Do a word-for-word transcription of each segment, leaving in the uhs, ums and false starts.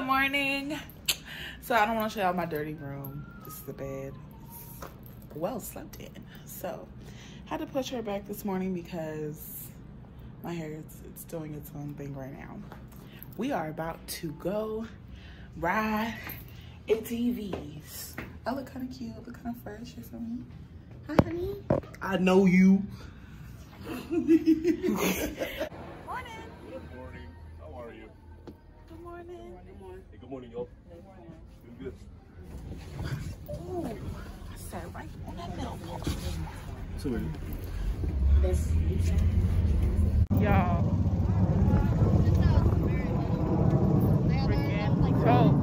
Good morning. So I don't want to show y'all my dirty room. This is the bed. It's well slept in. So I had to push her back this morning because my hair is it's doing its own thing right now. We are about to go ride A T Vs. I look kind of cute. I look kind of fresh. You feel me? Hi, honey. I know you. Morning. Good morning. How are you? Good morning. Good morning. Hey, good morning, y'all. Good morning. Doing good. Ooh, I sat right on that middle part. So, Y'all. Freaking cold.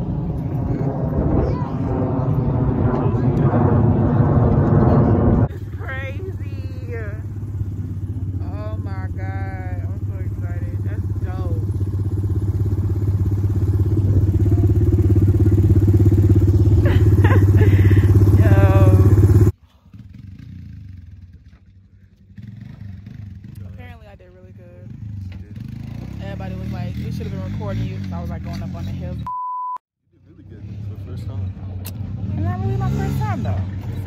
Everybody was like, we should have been recording you. I was like going up on the hill. You did really good for the first time. It's not really my first time though.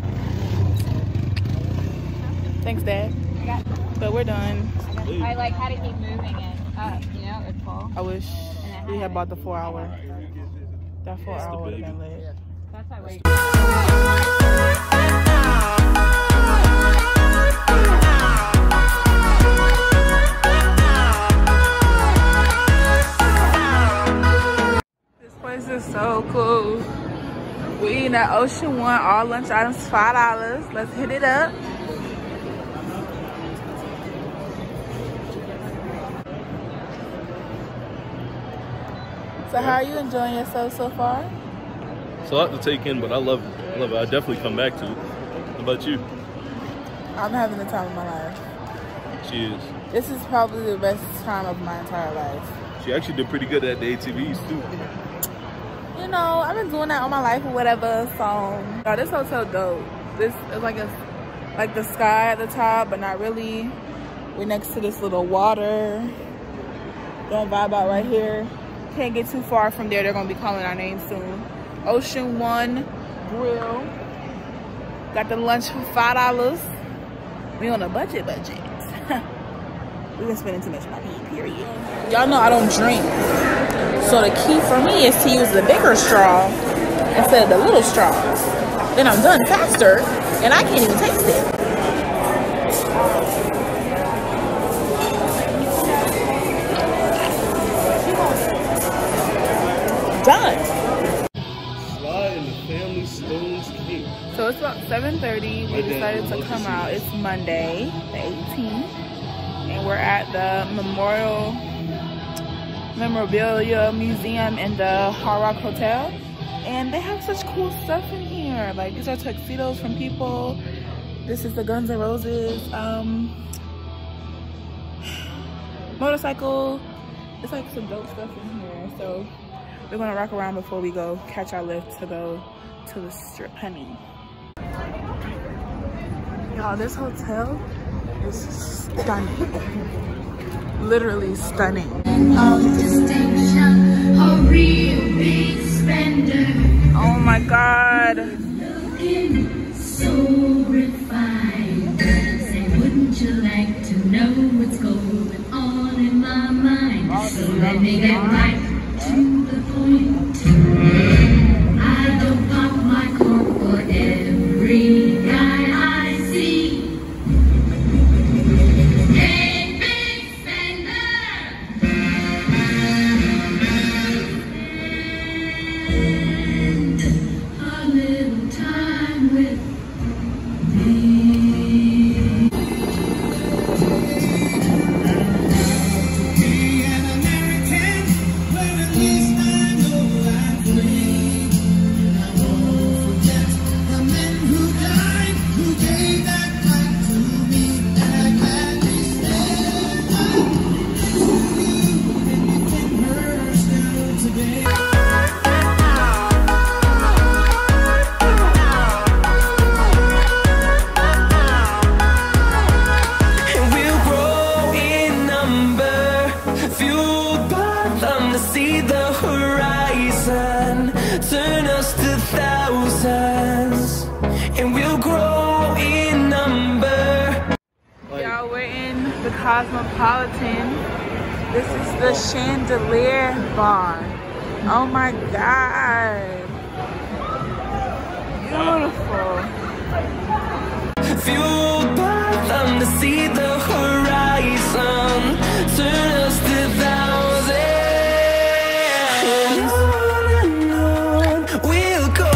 Thanks, Dad. I got, but we're done. I, I like how to keep moving it up, you know, it's full. I wish we had bought the four hour. That four hour would have been lit. Yeah. That's why we're This is so cool. We eating at Ocean One. All lunch items five dollars. Let's hit it up. So how are you enjoying yourself so far? It's a lot to take in, but I love it. I love it. I definitely come back to it. How about you? I'm having the time of my life. She is. This is probably the best time of my entire life. She actually did pretty good at the A T Vs too. You know, I've been doing that all my life or whatever, so. Oh, this hotel dope. This is like a, like the sky at the top, but not really. We're next to this little water. Don't vibe out right here. Can't get too far from there. They're gonna be calling our name soon. Ocean One Grill. Got the lunch for five dollars. We on a budget budget. We've been spending too much money, period. Y'all know I don't drink. So the key for me is to use the bigger straw instead of the little straw. Then I'm done faster and I can't even taste it. Done. Sly and the Family Stones cake. So it's about seven thirty. We decided to come out. It's Monday, the eighteenth. And we're at the Memorial Memorabilia Museum in the Hard Rock Hotel. And they have such cool stuff in here. Like these are tuxedos from people. This is the Guns N' Roses um, motorcycle. It's like some dope stuff in here. So we're gonna rock around before we go catch our lift to go to the strip, honey. Y'all, this hotel is stunning. Literally stunning. Of distinction, a real big spender. Oh my God. Looking so refined. Say, wouldn't you like to know what's going on in my mind? So let me get right to the point. I don't pop my cork for every guy I see. Hey, big spender. Spend a little time with me. Be an American, where at least I know I'm free. us to thousands, and we'll grow in number. Y'all, we're in the Cosmopolitan. This is the Chandelier Bar. Oh my God. Beautiful. Fueled by them to see the horizon, turn us to thousands, and on and on we'll go,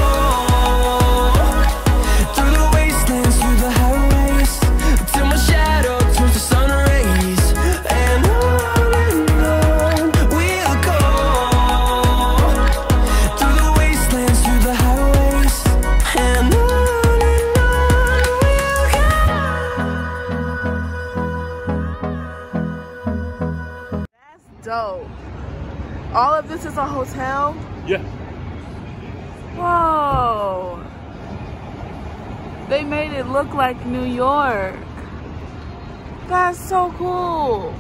through the wastelands, through the highways, till my shadow turns to sun rays, and on and on we'll go, through the wastelands, through the highways, and on. Dope. All of this is a hotel? Yeah. Whoa. They made it look like New York. That's so cool.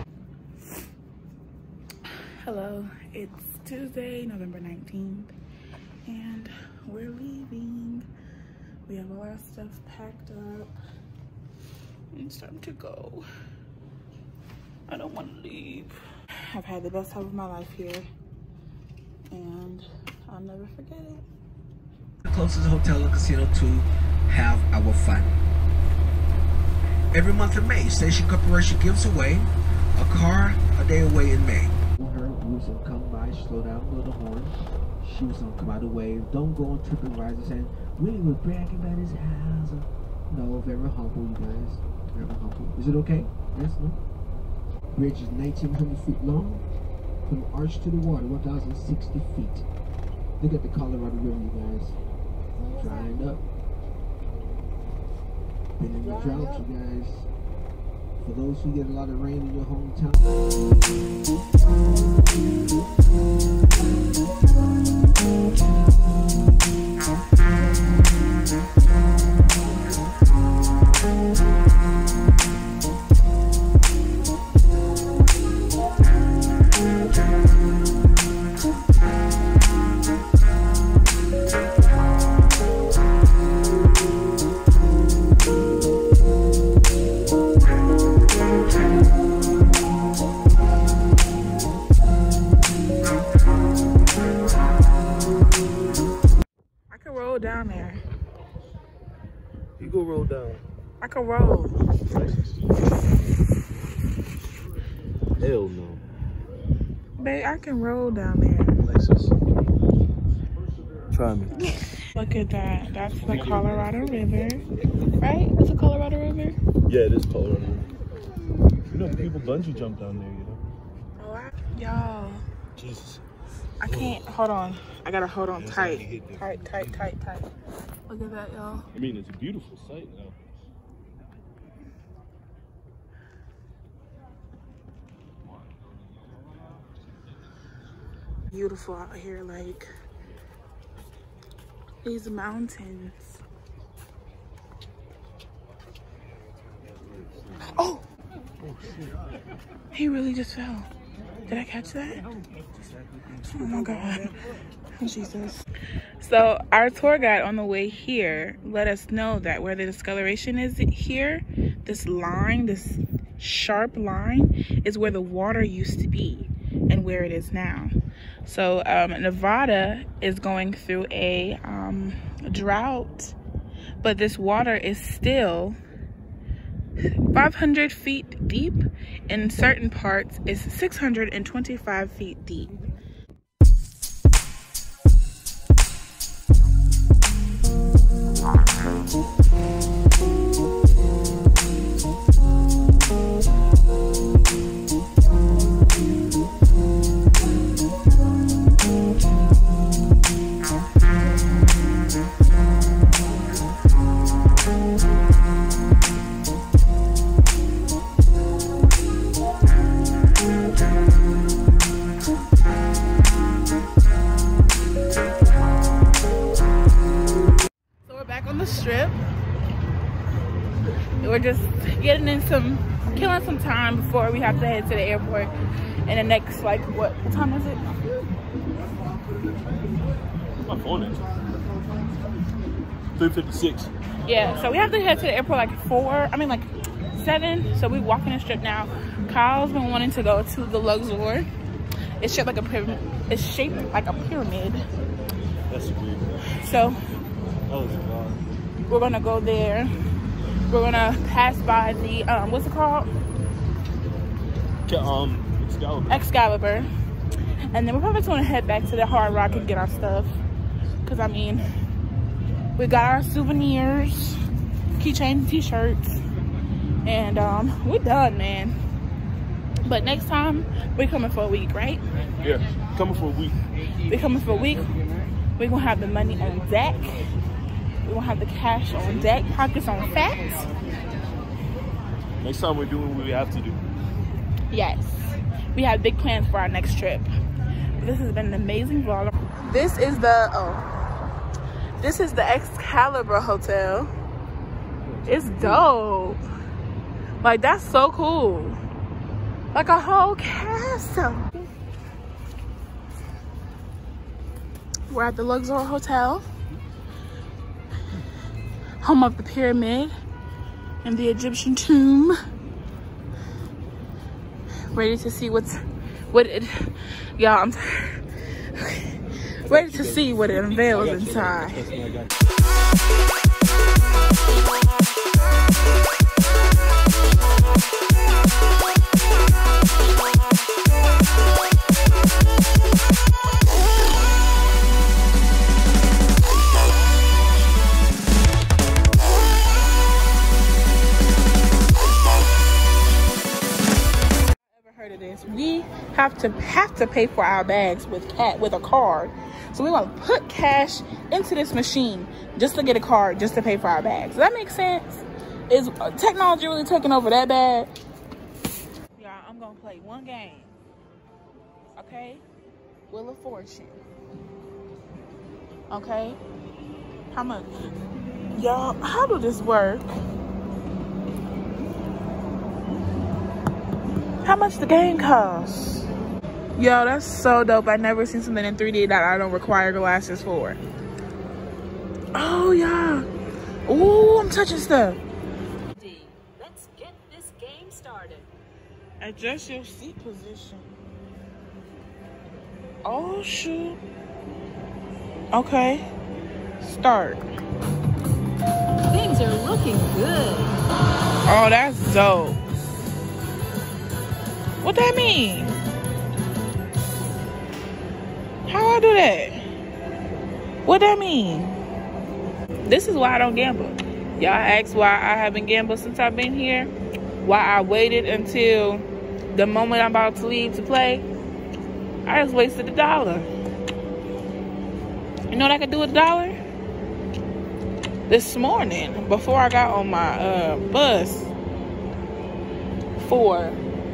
Hello, it's Tuesday, November nineteenth, and we're leaving. We have all our stuff packed up. It's time to go. I don't want to leave. I've had the best time of my life here, and I'll never forget it. The closest hotel and casino to have our fun. Every month in May, Station Corporation gives away a car a day away in May. Her, we was gonna come by, slow down, blow the horn. She was gonna come out of the way. Don't go on tripping rides and saying, Willie was bragging about his house. No, very humble, you guys. Very humble. Is it okay? Yes, no? Bridge is nineteen hundred feet long, from the arch to the water, one thousand sixty feet. Look at the Colorado River, you guys. Drying up. Been in the drought, you guys. For those who get a lot of rain in your hometown. Down there. You go roll down. I can roll. Hell no. Babe, I can roll down there. Alexis. Try me. Look at that. That's the Colorado River. Right? It's a Colorado River? Yeah, it is Colorado. You know, people bungee jump down there, you know? Oh, I, y'all. Jesus. I can't. Hold on. I gotta hold on tight. Tight, tight, tight, tight. Look at that, y'all. I mean, it's a beautiful sight now. Beautiful out here, like these mountains. Oh! He really just fell. Did I catch that? Oh my God. Jesus. So our tour guide on the way here let us know that where the discoloration is here, this line, this sharp line, is where the water used to be and where it is now. So um, Nevada is going through a um, drought, but this water is still five hundred feet deep. In certain parts, it's six hundred twenty-five feet deep. Strip. We're just getting in some, killing some time before we have to head to the airport in the next, like, what, what time is it? My phone is three fifty-six. Yeah, so we have to head to the airport like four, I mean like seven. So we walking the strip now. Kyle's been wanting to go to the Luxor. It's shaped like a pyramid. It's shaped like a pyramid. That's weird. So That was wild. we're gonna go there. We're gonna pass by the um, what's it called? Um, Excalibur. Excalibur. And then we're probably gonna head back to the Hard Rock and get our stuff. Cause I mean, we got our souvenirs, keychains, t-shirts, and um, we're done, man. But next time we're coming for a week, right? Yeah, coming for a week. We're coming for a week. We're gonna have the money on deck. We're gonna have the cash on deck, pockets on fat. Next time we're doing what we have to do. Yes, we have big plans for our next trip. This has been an amazing vlog. This is the oh, this is the Excalibur Hotel. It's dope. Like, that's so cool. Like a whole castle. We're at the Luxor Hotel, home of the pyramid and the Egyptian tomb. Ready to see what's what it, y'all. I'm ready to see what it unveils inside. We have to have to pay for our bags with cat with a card, so we want to put cash into this machine just to get a card, just to pay for our bags. Does that make sense? Is technology really taking over that bad? Y'all, I'm gonna play one game. Okay, Wheel of Fortune. Okay, how much? Y'all, how do this work? How much the game costs? Yo, that's so dope. I never seen something in three D that I don't require glasses for. Oh yeah. Ooh, I'm touching stuff. Let's get this game started. Adjust your seat position. Oh shoot. Okay. Start. Things are looking good. Oh, that's dope. What that mean? How I do that? What that mean? This is why I don't gamble. Y'all ask why I haven't gambled since I've been here. Why I waited until the moment I'm about to leave to play. I just wasted a dollar. You know what I could do with a dollar? This morning, before I got on my uh, bus for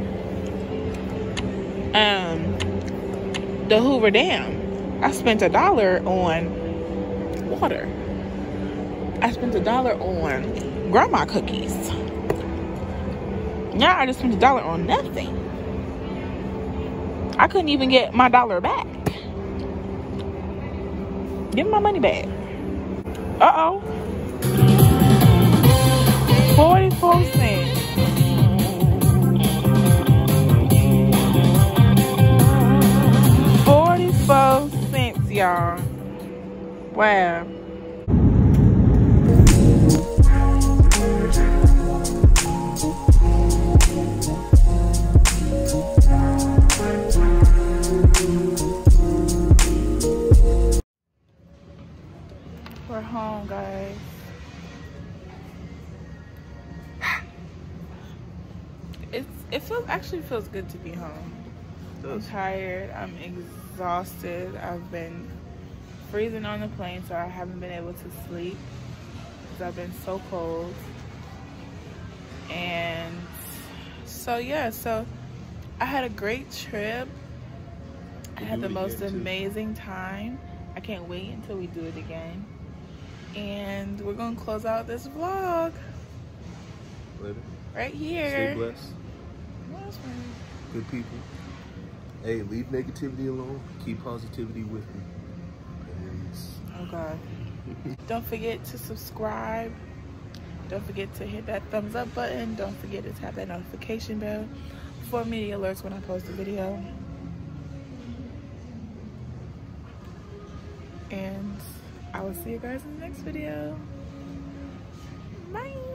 um the Hoover Dam, I spent a dollar on water. I spent a dollar on grandma cookies. Now I just spent a dollar on nothing. I couldn't even get my dollar back. Give me my money back. Uh-oh. forty-four cents. forty-four cents, y'all. Wow. We're home, guys. It's it feels actually feels good to be home. I'm tired. I'm exhausted. I've been freezing on the plane, so I haven't been able to sleep because I've been so cold. And so yeah, so I had a great trip. I had the most amazing time. I can't wait until we do it again. And we're gonna close out this vlog Later. right here. Stay blessed. Yes, Good people. Hey, leave negativity alone. Keep positivity with me. Peace. God. Don't forget to subscribe. Don't forget to hit that thumbs up button. Don't forget to tap that notification bell for immediate alerts when I post a video. And I will see you guys in the next video. Bye.